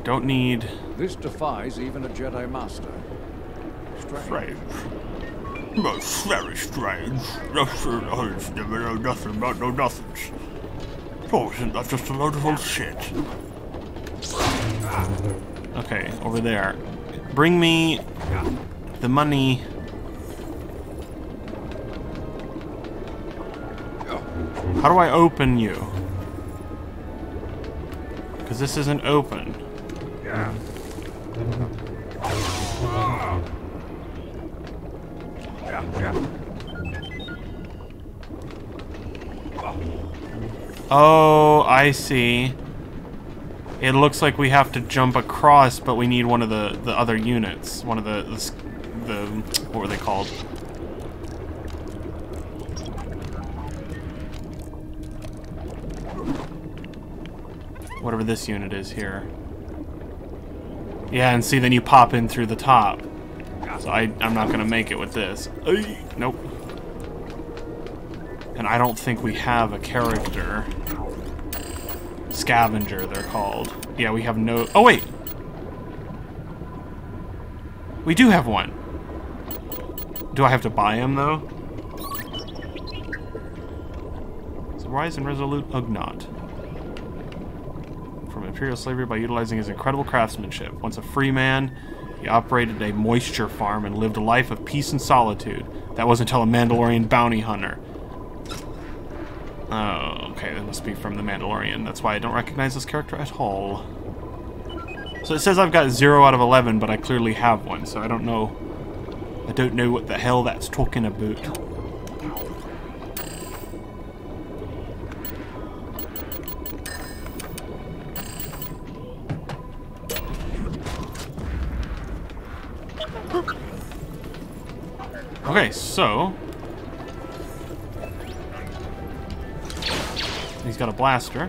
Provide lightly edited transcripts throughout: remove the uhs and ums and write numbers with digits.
don't need... This defies even a Jedi Master. Strange. Most very strange. I've never know nothing about no nothings. Oh, isn't that just a load of old shit? Okay, over there. Bring me the money. How do I open you? Because this isn't open. Oh, I see. It looks like we have to jump across, but we need one of the other units. One of the what were they called? Whatever this unit is here. Yeah, and see, then you pop in through the top. So I'm not gonna make it with this. Nope. And I don't think we have a character. Scavenger, they're called. Yeah, we have no... Oh, wait! We do have one. Do I have to buy him, though? It's a wise and resolute Ugnaught. From Imperial slavery by utilizing his incredible craftsmanship. Once a free man, he operated a moisture farm and lived a life of peace and solitude. That wasn't until a Mandalorian bounty hunter. Oh, okay, that must be from the Mandalorian. That's why I don't recognize this character at all. So it says I've got 0 out of 11, but I clearly have one, so I don't know. I don't know what the hell that's talking about. Okay, so... he's got a blaster.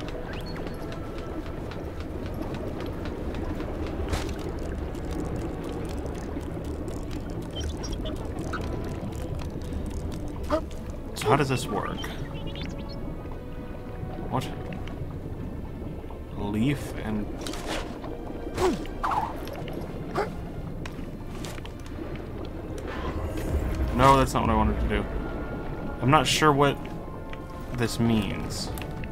So how does this work? What? Leaf and... No, that's not what I wanted to do. I'm not sure what this means.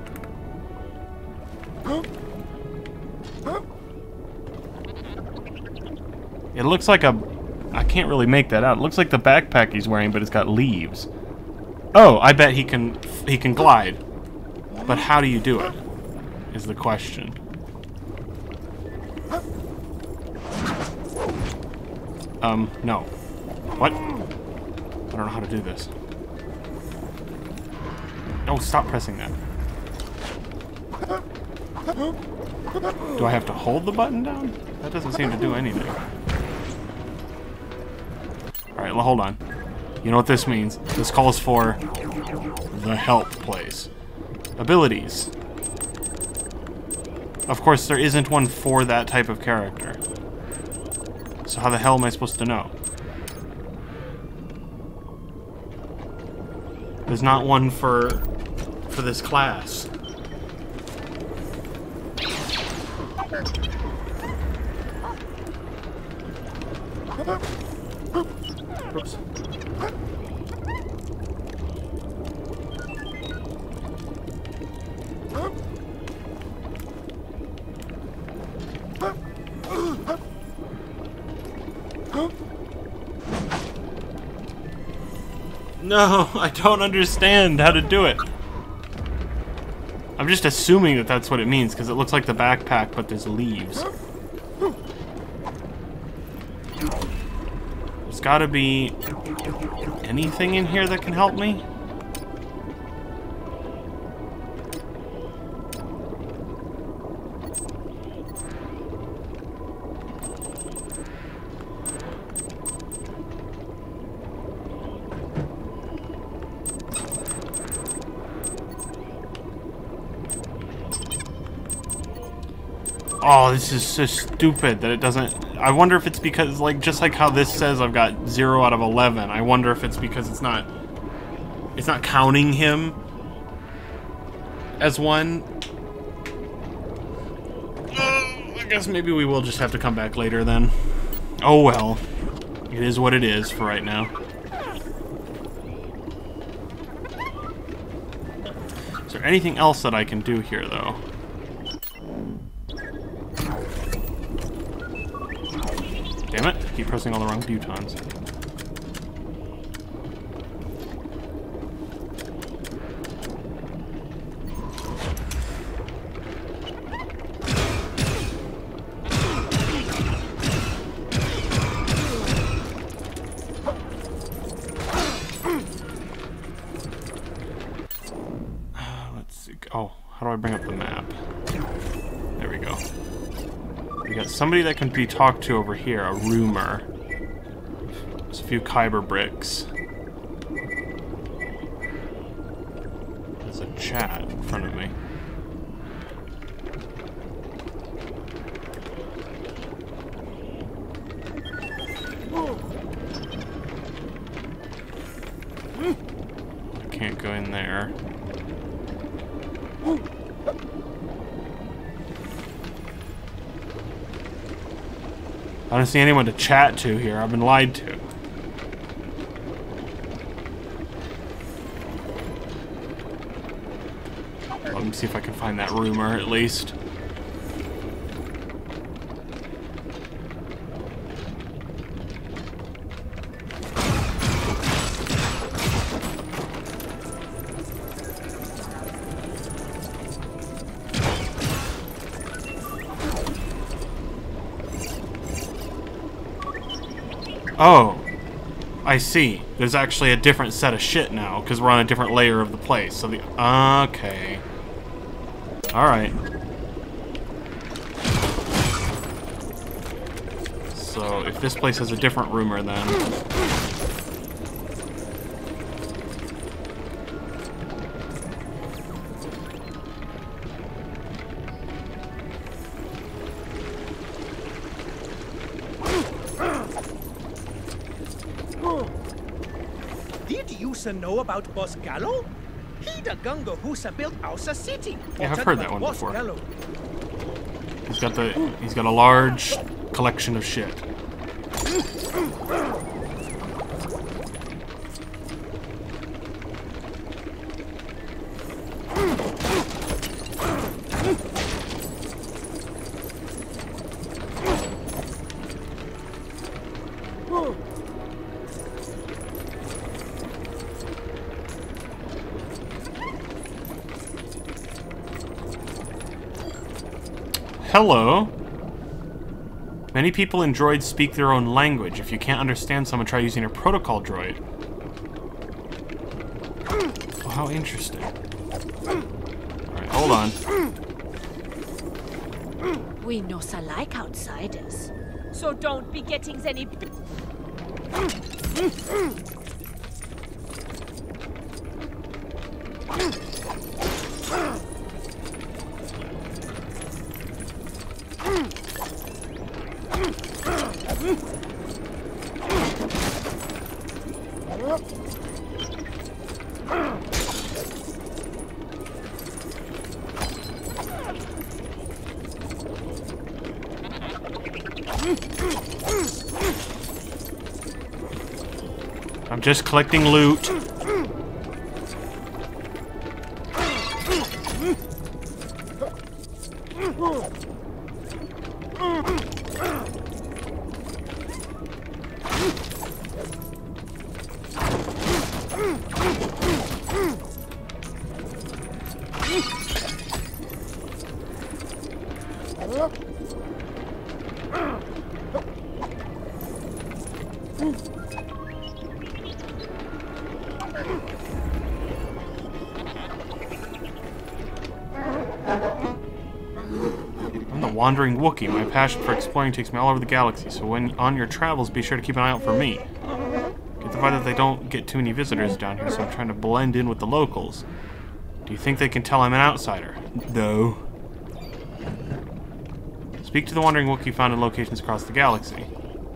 It looks like a... I can't really make that out. It looks like the backpack he's wearing, but it's got leaves. Oh, I bet he can glide. But how do you do it? Is the question. No. What? I don't know how to do this. Oh, stop pressing that. Do I have to hold the button down? That doesn't seem to do anything. Alright, well, hold on. You know what this means? This calls for the help place. Abilities. Of course, there isn't one for that type of character. So how the hell am I supposed to know? There's not one for this class. Oops. No, I don't understand how to do it. I'm just assuming that that's what it means, because it looks like the backpack, but there's leaves. There's gotta be anything in here that can help me? Oh, this is so stupid that it doesn't... I wonder if it's because, like, just like how this says I've got 0 out of 11. I wonder if it's because it's not counting him as one. I I guess maybe we will just have to come back later then. Oh well. It is what it is for right now. Is there anything else that I can do here, though? Damn it. I keep pressing all the wrong buttons. Oh, how do I bring up the map? There we go. We got somebody that can be talked to over here, a rumor. There's a few Kyber bricks. There's a chat in front of me. I can't go in there. I don't see anyone to chat to here. I've been lied to. Let me see if I can find that rumor at least. Oh, I see. There's actually a different set of shit now, because we're on a different layer of the place. So the... Okay. Alright. So, if this place has a different rumor, then... Did you know about Boss Gallo? He the gungo who built our city. Yeah, I've heard that one before. He's got a large collection of shit. Hello. Many people in droids speak their own language. If you can't understand someone, try using a protocol droid. Oh, how interesting. Alright, hold on. We no like outsiders, so don't be getting any... I'm just collecting loot. I'm the Wandering Wookiee. My passion for exploring takes me all over the galaxy, so when on your travels, be sure to keep an eye out for me. Get the vibe that they don't get too many visitors down here, so I'm trying to blend in with the locals. Do you think they can tell I'm an outsider? No. Speak to the Wandering Wookiee found in locations across the galaxy.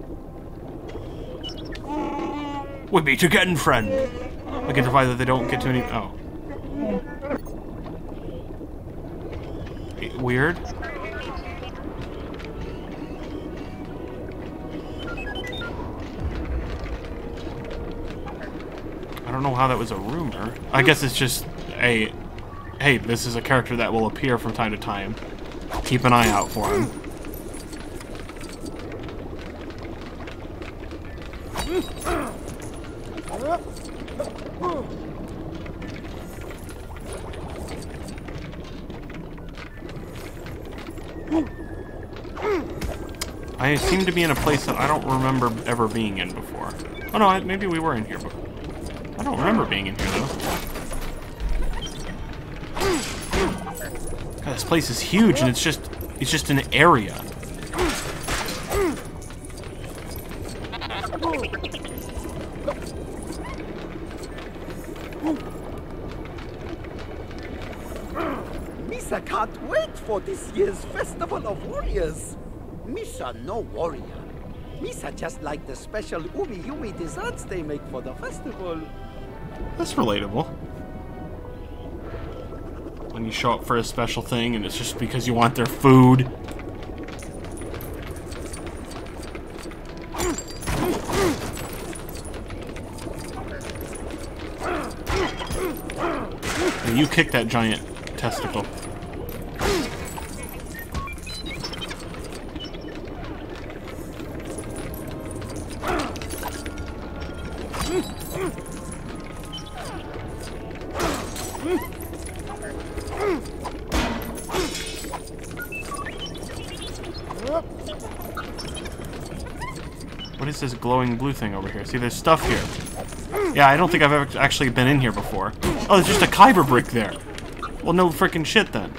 We meet again, friend. I get the vibe that they don't get too many... Oh. Weird. don't know how that was a rumor. I guess it's just a... Hey, this is a character that will appear from time to time. Keep an eye out for him. I seem to be in a place that I don't remember ever being in before. Oh no, maybe we were in here before. I don't remember being in here though. God, this place is huge and it's just an area. Misa can't wait for this year's Festival of Warriors. Misa no warrior. Misa just like the special umi-yumi desserts they make for the festival. That's relatable. When you show up for a special thing and it's just because you want their food. And you kick that giant testicle. What is this glowing blue thing over here? See, there's stuff here. Yeah, I don't think I've ever actually been in here before. Oh, there's just a kyber brick there. Well, no frickin' shit then.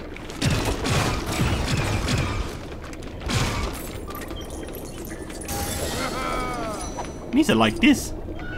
Needs it like this.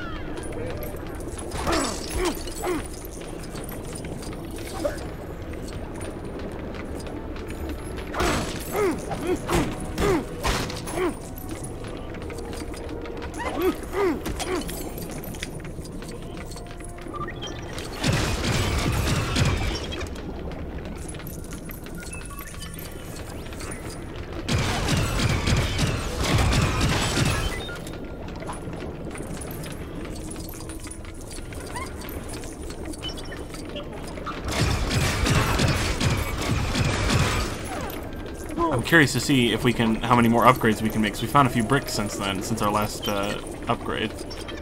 I'm curious to see if we can, how many more upgrades we can make. 'Cause we found a few bricks since then, since our last upgrade.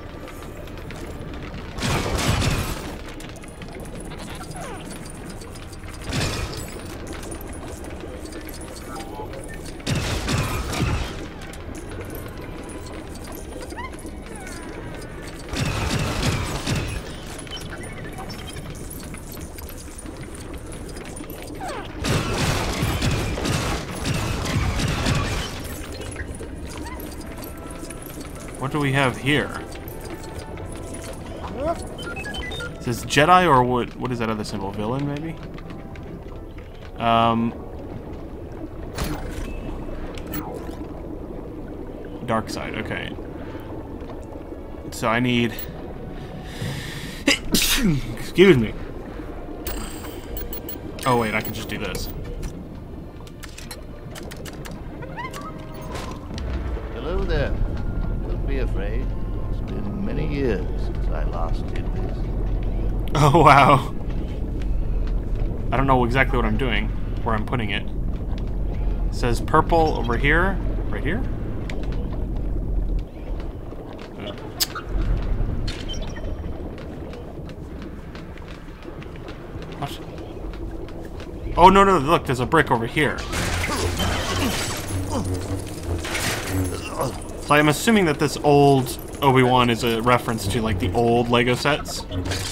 What do we have here? Is this Jedi or what is that other symbol? Villain, maybe? Dark side, okay. So I need... Excuse me. Oh wait, I can just do this. Hello there. Don't be afraid. It's been many years since I last did this. Oh wow. I don't know exactly what I'm doing, where I'm putting it. It says purple over here. Right here? What? Oh no, look, there's a brick over here. So I'm assuming that this old Obi-Wan is a reference to like the old Lego sets.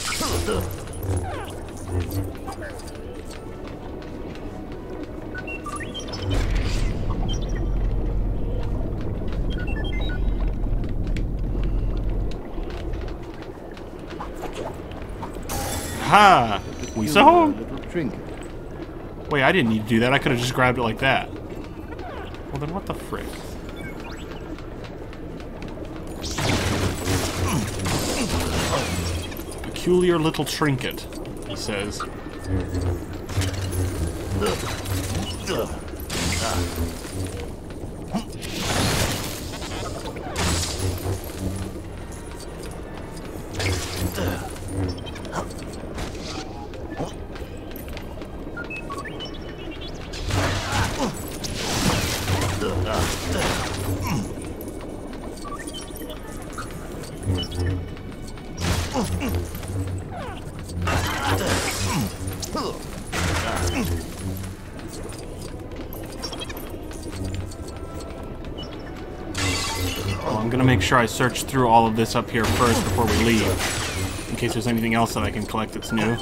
Ha! We saw him! Wait, I didn't need to do that. I could have just grabbed it like that. Well then what the frick? Peculiar little trinket, he says. Well, I'm gonna make sure I search through all of this up here first before we leave, in case there's anything else that I can collect that's new.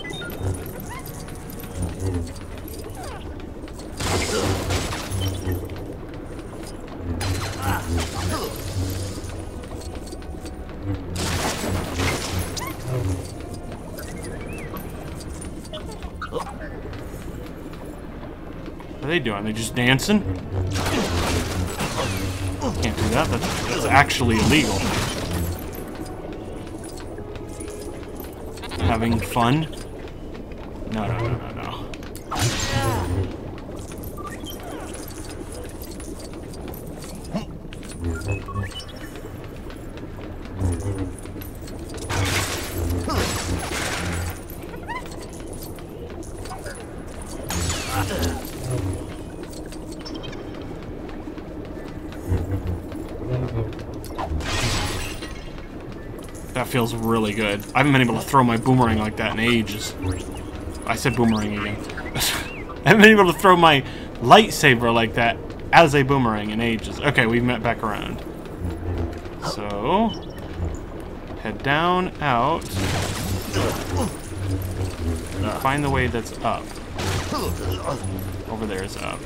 What are they doing? Are they just dancing? Can't do that. That's actually illegal. Having fun? No, no, no, no, no. That feels really good. I haven't been able to throw my boomerang like that in ages. I said boomerang again. I haven't been able to throw my lightsaber like that as a boomerang in ages. Okay, we've met back around. So, head down, out. Find the way that's up. Over there is up.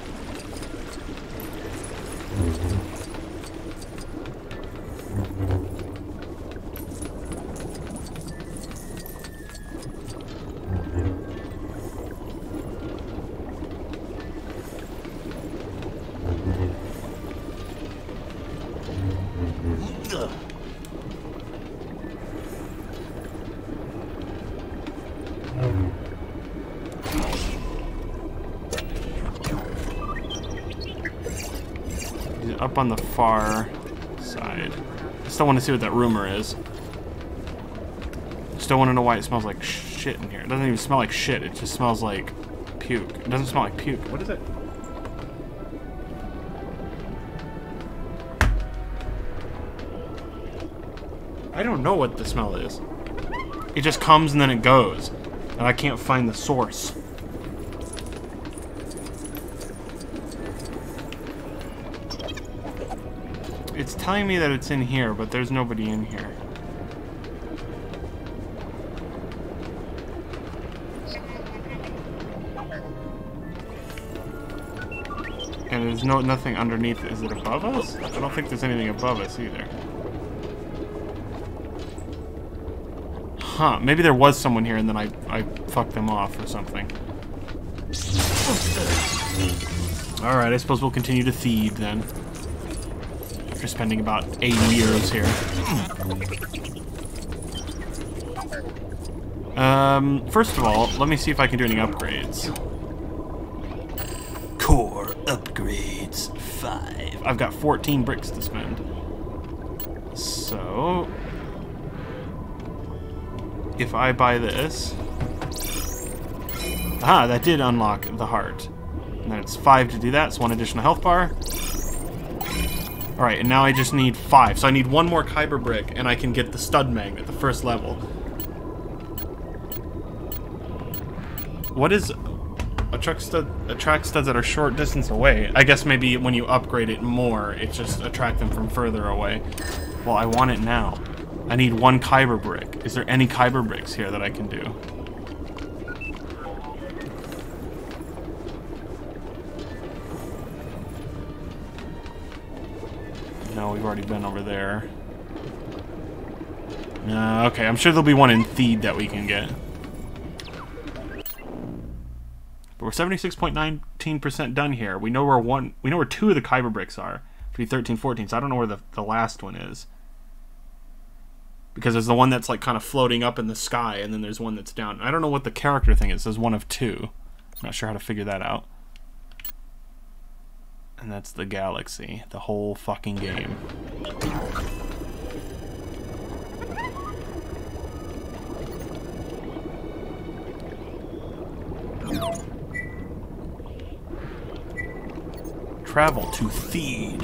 Up on the far side. I still want to see what that rumor is. Still want to know why it smells like shit in here. It doesn't even smell like shit. It just smells like puke. It doesn't smell like puke. What is it? I don't know what the smell is. It just comes and then it goes. And I can't find the source. It's telling me that it's in here, but there's nobody in here. And there's nothing underneath. Is it above us? I don't think there's anything above us either. Huh, maybe there was someone here and then I fucked them off or something. Alright, I suppose we'll continue to thieve then. After spending about 80 years here. First of all, let me see if I can do any upgrades. Core upgrades 5. I've got 14 bricks to spend. So, if I buy this... Ah, that did unlock the heart. And then it's 5 to do that, so 1 additional health bar. Alright, and now I just need 5. So I need 1 more Kyber brick, and I can get the stud magnet, the first level. What is... attract studs that are short distance away? I guess maybe when you upgrade it more, it just attracts them from further away. Well, I want it now. I need 1 Kyber brick. Is there any Kyber bricks here that I can do? No, we've already been over there. Okay, I'm sure there'll be one in Theed that we can get. But we're 76.19% done here. We know where 2 of the Kyber bricks are. 13, 14, so I don't know where the last one is. Because there's the one that's like kind of floating up in the sky, and then there's one that's down. I don't know what the character thing is. It says 1 of 2. I'm not sure how to figure that out. And that's the galaxy. The whole fucking game. travel to Theed.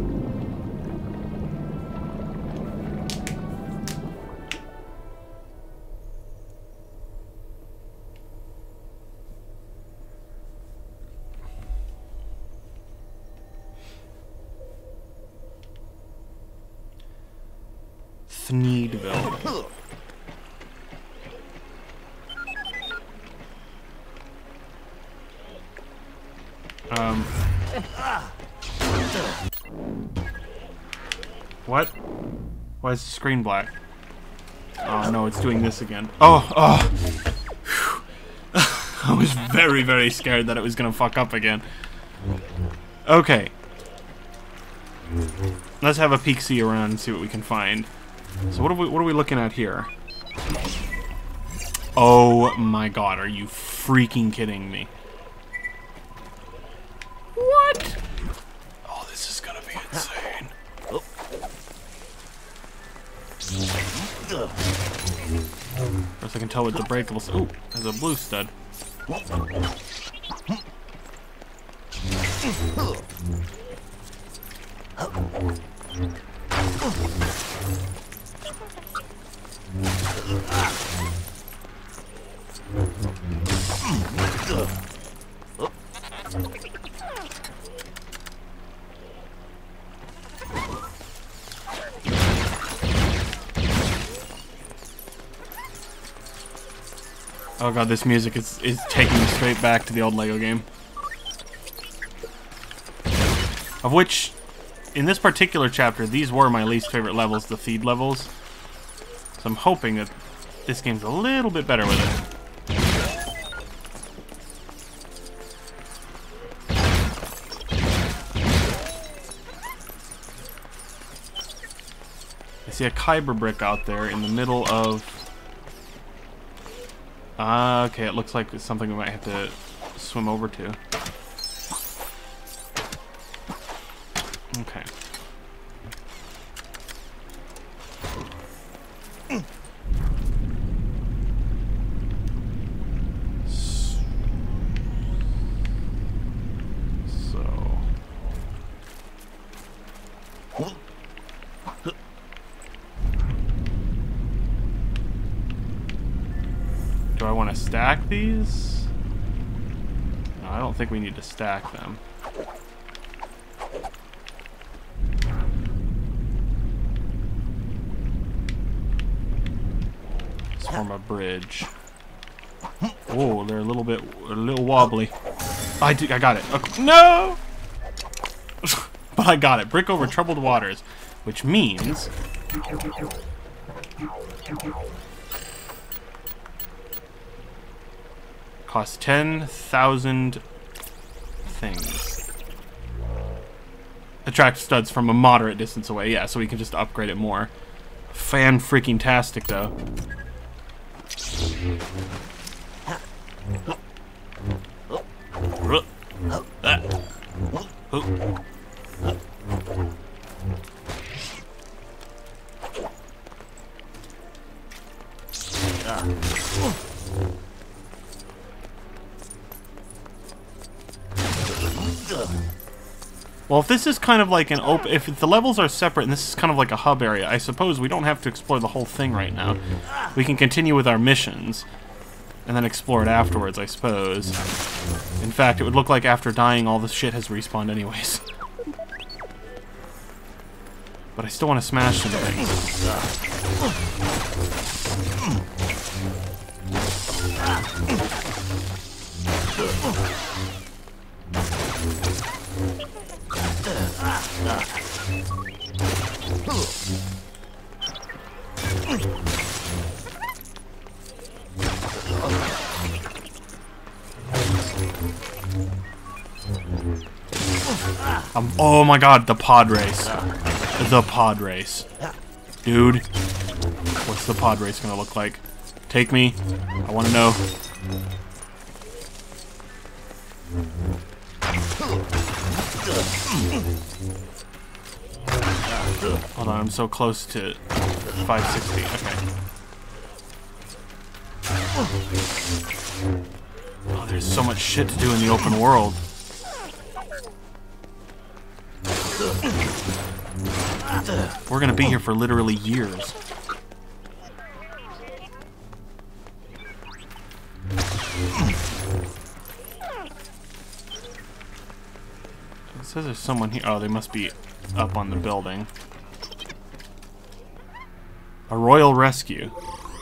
Thneedville. What? Why is the screen black? Oh no, it's doing this again. Oh! I was very, very scared that it was gonna fuck up again. Okay. Let's have a peek-see around and see what we can find. So what are we looking at here? Oh my god, are you freaking kidding me? What? Oh, this is gonna be insane. First I can tell with the breakables. Ooh, there's a blue stud. Oh god, this music is taking me straight back to the old Lego game. Of which, in this particular chapter, these were my least favorite levels, the feed levels. So I'm hoping that this game's a little bit better with it. I see a Kyber brick out there in the middle of... okay, it looks like it's something we might have to swim over to. Okay. Do I want to stack these? No, I don't think we need to stack them. Let's form a bridge. Oh, they're a little wobbly. I got it. Okay. No! But I got it. Brick over troubled waters, which means... Costs 10,000 things. Attract studs from a moderate distance away. Yeah, so we can just upgrade it more. Fan-freaking-tastic, though. Well, if this is kind of like an open... If the levels are separate and this is kind of like a hub area, I suppose we don't have to explore the whole thing right now. We can continue with our missions and then explore it afterwards, I suppose. In fact, it would look like after dying, all this shit has respawned anyways. But I still want to smash some things. Oh my god, the pod race. The pod race. Dude, what's the pod race gonna look like? Take me. I wanna know. Hold on, I'm so close to 560. Okay. Oh, there's so much shit to do in the open world. We're gonna be here for literally years. It says there's someone here. Oh, they must be up on the building. A royal rescue.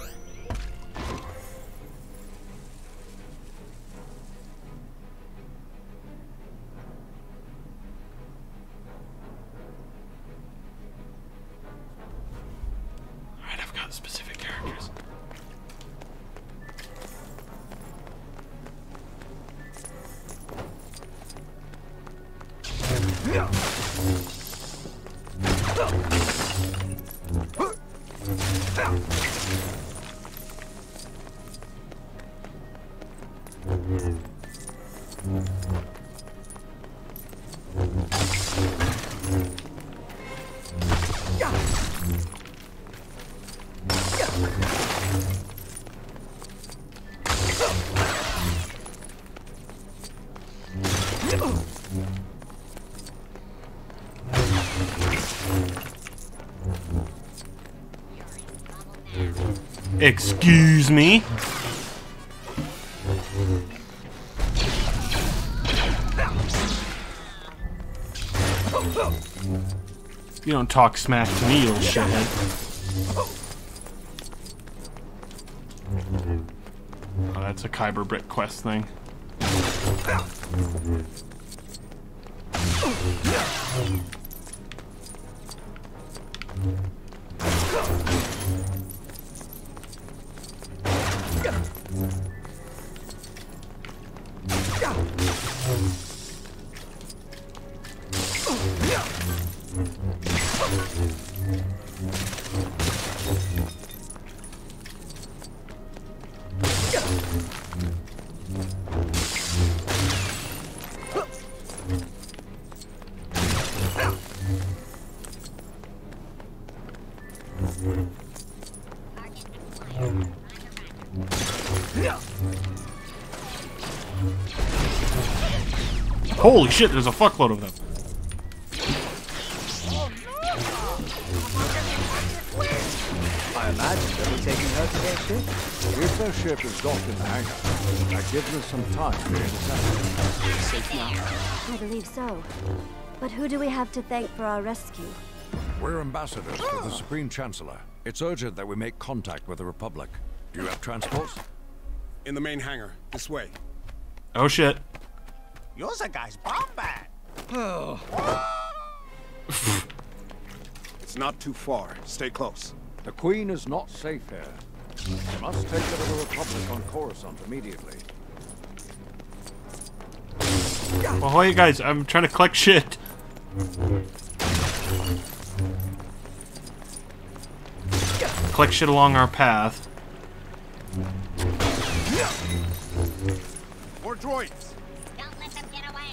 Alright, I've got specific characters. Excuse me? You don't talk smack to me, you little shithead. Oh, that's a Kyber Brick quest thing. Holy shit, there's a fuckload of them. I imagine they'll be taking her to their ship. If their ship is docked in the hangar, that gives us some time to intercept. Safe now? I believe so. But who do we have to thank for our rescue? We're ambassadors to the Supreme Chancellor. It's urgent that we make contact with the Republic. Do you have transports? In the main hangar. This way. Oh shit. You're the guy's bomb bag. It's not too far. Stay close. The Queen is not safe here. We must take her to the Republic on Coruscant immediately. Well, hey guys, I'm trying to collect shit. Collect shit along our path. More droids. Don't let them get away.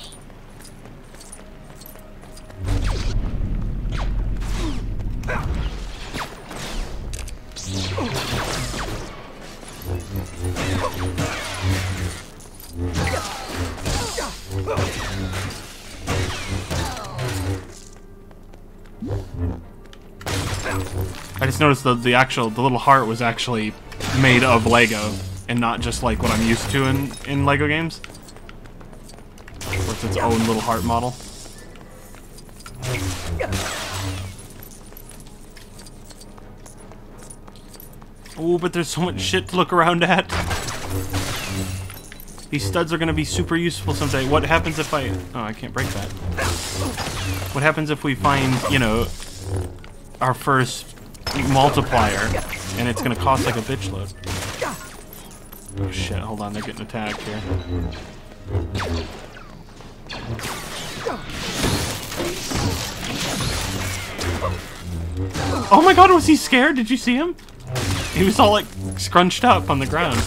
I just noticed the little heart was actually made of Lego and not just like what I'm used to in Lego games. Where it's its own little heart model. Oh, but there's so much shit to look around at. These studs are gonna be super useful someday. What happens if I... Oh, I can't break that. What happens if we find, you know, our first multiplier, and it's gonna cost like a bitch load? Oh shit, hold on, they're getting attacked here. Oh my god, was he scared? Did you see him? He was all like scrunched up on the ground.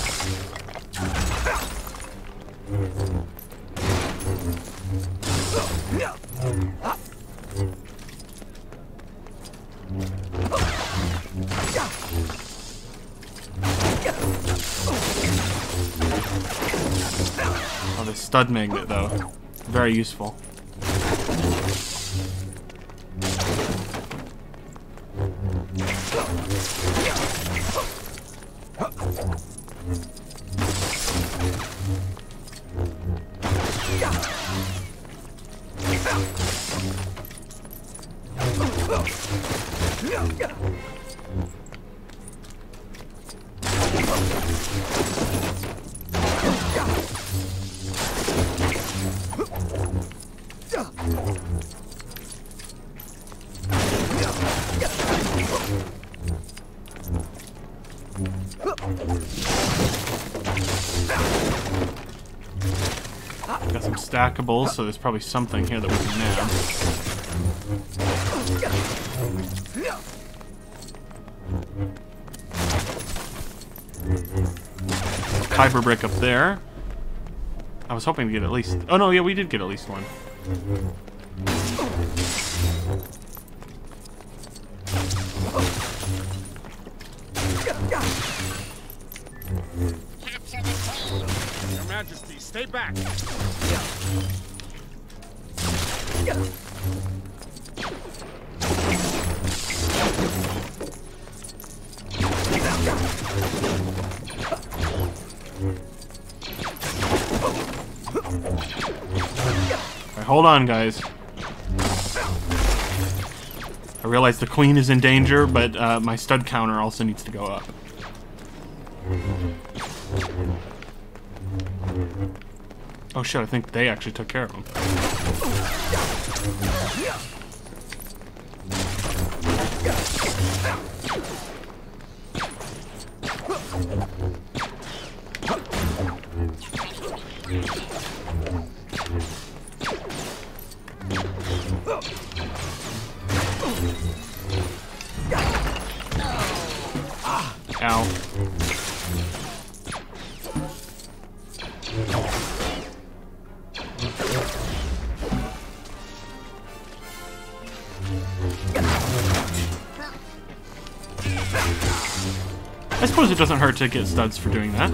Oh, the stud magnet though. Very useful. Got some stackables, so there's probably something here that we can nab. Kyber brick up there. I was hoping to get at least... Oh no, yeah, we did get at least one. Your Majesty, stay back. Alright, hold on, guys. I realize the queen is in danger, but my stud counter also needs to go up. Oh shit, I think they actually took care of him. Ow. I suppose it doesn't hurt to get studs for doing that.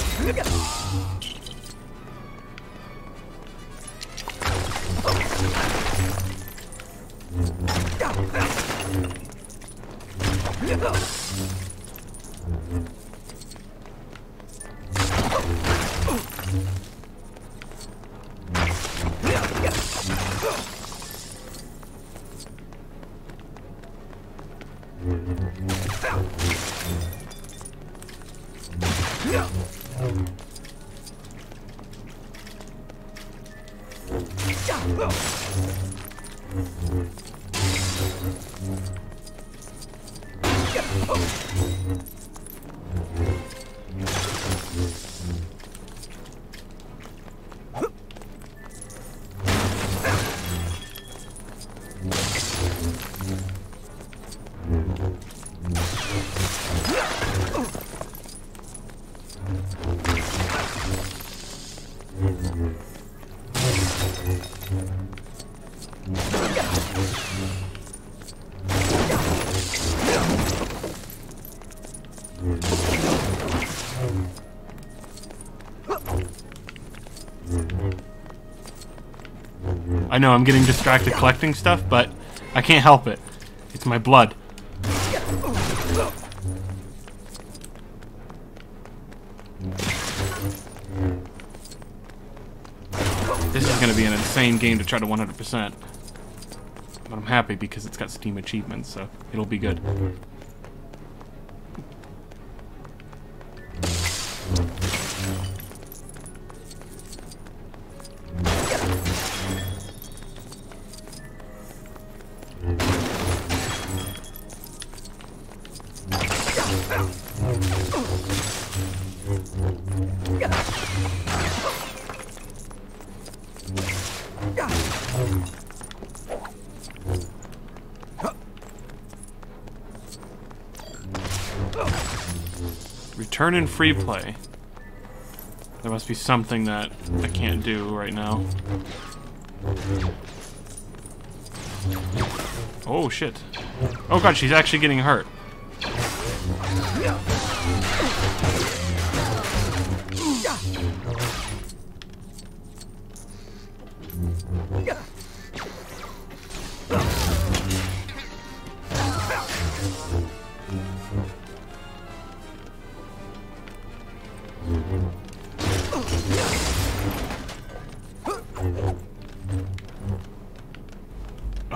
I know I'm getting distracted collecting stuff, but I can't help it. It's my blood. This is going to be an insane game to try to 100%. But I'm happy because it's got Steam achievements, so it'll be good. Return in free play. There must be something that I can't do right now. Oh shit. Oh god, she's actually getting hurt.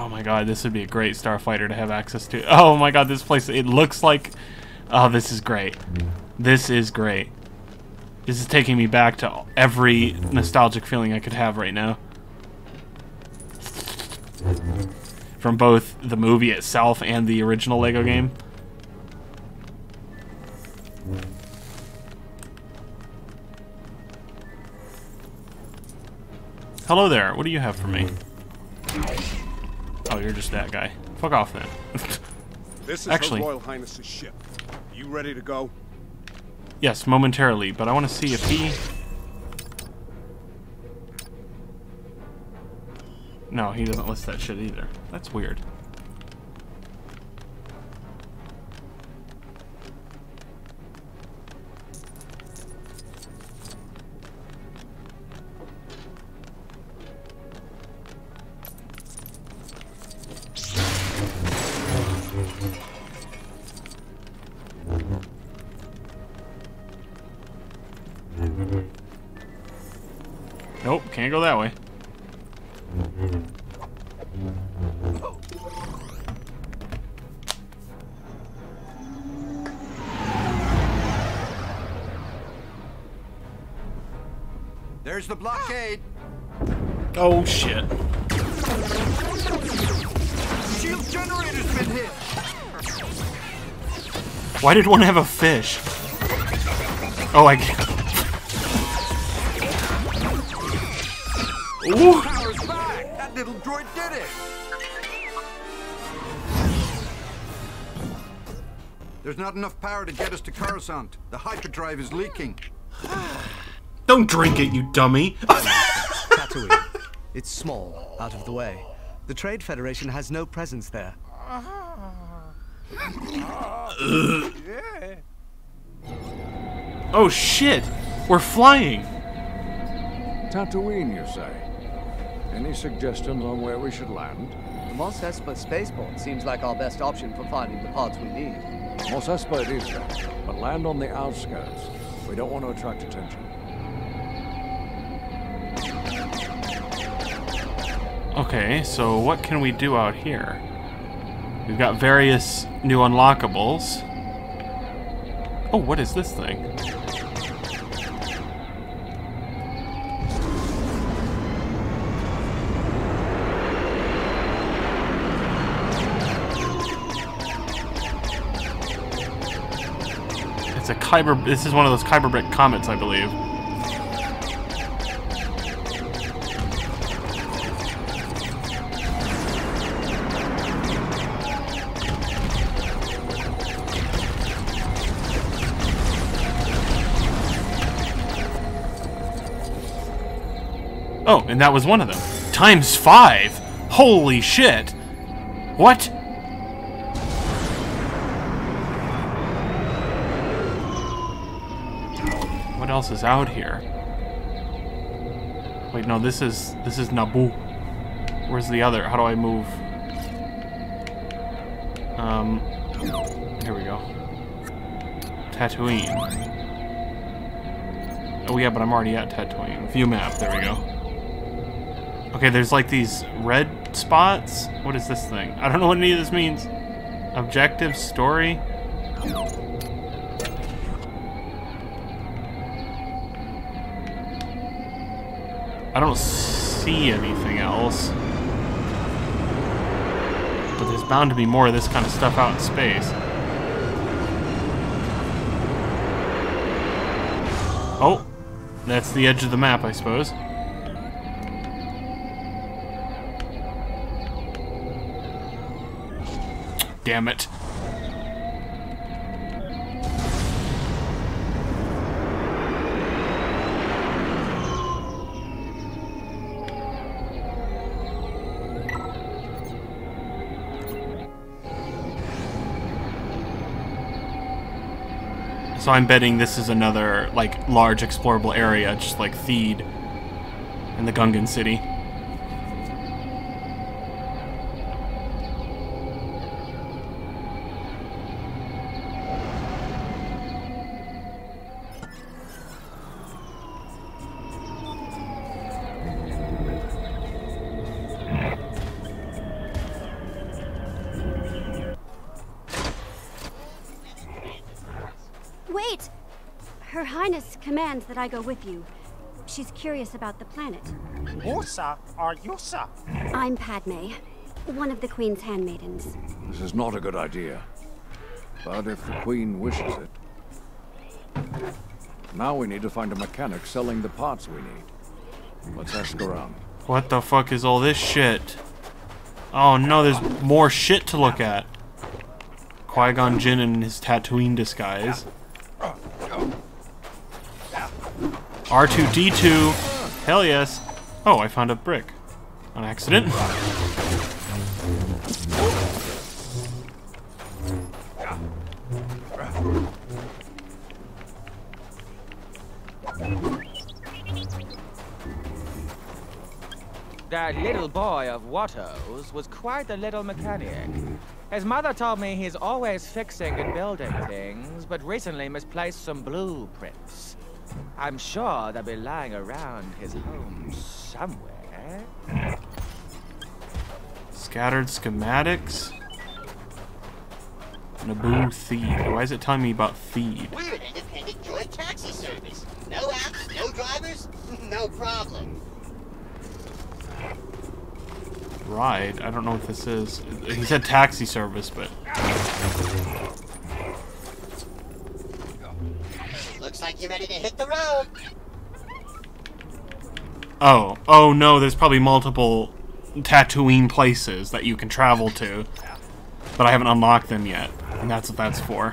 Oh my god, this would be a great starfighter to have access to. Oh my god, this place, it looks like... Oh, this is great. This is great. This is taking me back to every nostalgic feeling I could have right now. From both the movie itself and the original Lego game. Hello there, what do you have for me? Oh, you're just that guy. Fuck off then. This is Actually, Her Royal Highness's ship. You ready to go? yes, momentarily, but I want to see if he... No, he doesn't list that shit either. That's weird. Nope, can't go that way. There's the blockade. Oh shit. Shield generator's been hit. Why did one have a fish? Oh, I get... Ooh. Power's back. That little droid did it. There's not enough power to get us to Coruscant. The hyperdrive is leaking. Don't drink it, you dummy. Tatooine. It's small, out of the way. The Trade Federation has no presence there. Oh shit! We're flying! Tatooine, you say? Any suggestions on where we should land? The Mos Espa spaceport seems like our best option for finding the parts we need. Mos Espa it is, then, but land on the outskirts. We don't want to attract attention. Okay, so what can we do out here? We've got various new unlockables. Oh, what is this thing? It's a Kyber... This is one of those Kyber brick comets, I believe. Oh, and that was one of them. Times 5! Holy shit! What? What else is out here? Wait, no, this is Naboo. Where's the other? How do I move? Here we go. Tatooine. Oh yeah, but I'm already at Tatooine. View map, there we go. Okay, there's like these red spots. What is this thing? I don't know what any of this means. Objective, story. I don't see anything else. But there's bound to be more of this kind of stuff out in space. Oh, that's the edge of the map, I suppose. Damn it. So I'm betting this is another, like, large explorable area, just like Theed and the Gungan city. Her Highness commands that I go with you. She's curious about the planet. Ursa or Yusa? I'm Padme, one of the Queen's handmaidens. This is not a good idea. But if the Queen wishes it... Now we need to find a mechanic selling the parts we need. Let's ask around. What the fuck is all this shit? Oh no, there's more shit to look at. Qui-Gon Jinn in his Tatooine disguise. R2-D2. Hell yes. Oh, I found a brick. On accident. That little boy of Watto's was quite a little mechanic. His mother told me he's always fixing and building things, but recently misplaced some blueprints. I'm sure they'll be lying around his home somewhere. Scattered schematics. Naboo feed. Why is it telling me about feed? We're an independent joint taxi service. No apps, no drivers, no problem. Ride? I don't know what this is. He said taxi service, but... Looks like you're ready to hit the road. Oh. Oh no, there's probably multiple Tatooine places that you can travel to. But I haven't unlocked them yet. And that's what that's for.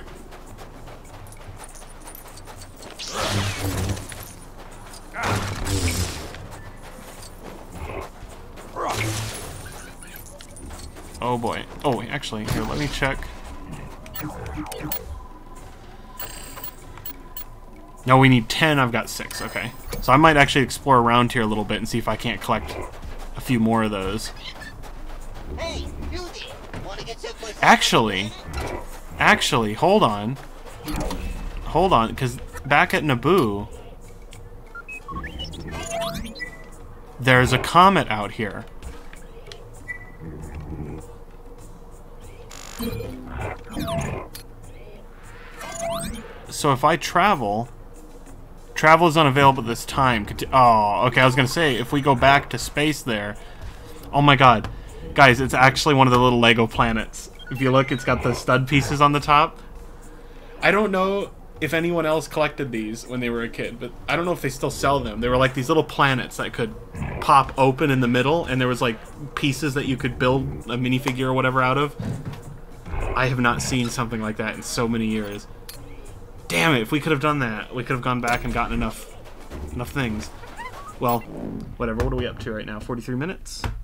Oh boy. Oh, actually, here, let me check. No, we need 10. I've got 6. Okay. So I might actually explore around here a little bit and see if I can't collect a few more of those. Hey, you there. Want to get someplace? Actually, hold on. Hold on, because back at Naboo, there's a comet out here. So if I travel is unavailable at this time. Oh, okay, I was gonna say, if we go back to space there... Oh my god. Guys, it's actually one of the little Lego planets. If you look, it's got the stud pieces on the top. I don't know if anyone else collected these when they were a kid, but I don't know if they still sell them. They were like these little planets that could pop open in the middle, and there was like pieces that you could build a minifigure or whatever out of. I have not seen something like that in so many years. Damn it, if we could have done that, we could have gone back and gotten enough things. Well, whatever, what are we up to right now? 43 minutes?